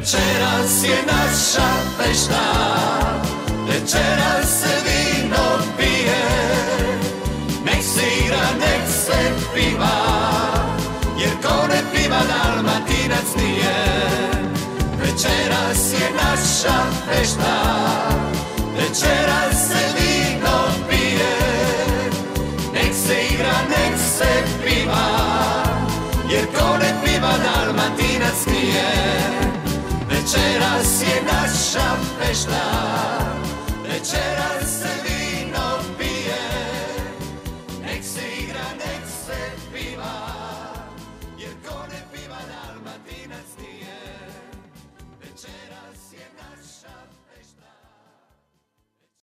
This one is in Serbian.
Večeras je naša fešta, večeras se vino pije, nek se igra, nek se piva, jer ko ne piva Dalmatinac nije. Večeras je naša fešta, večeras se vino pije, nek se igra, nek se piva, jer ko ne piva Dalmatinac nije. Večeras je naša fešta, večeras